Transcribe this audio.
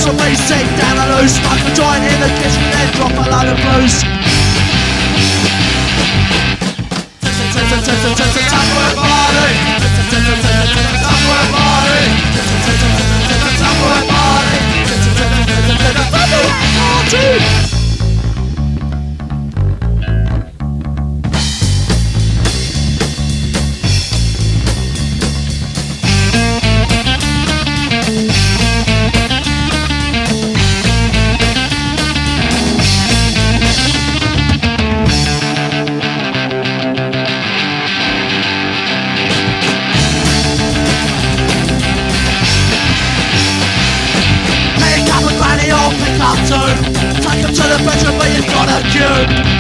to be sick down a loose. Smoke a joint in the kitchen, then drop a load of blues. Tupperware party. Tupperware party. Tupperware party. Take them to the bedroom, but you've got a queue.